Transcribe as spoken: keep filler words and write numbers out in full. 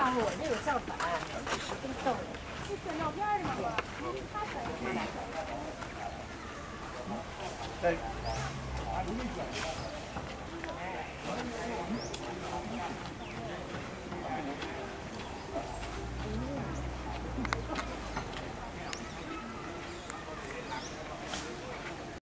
我这有造反，真逗。 是选照片的吗？他选的。 对。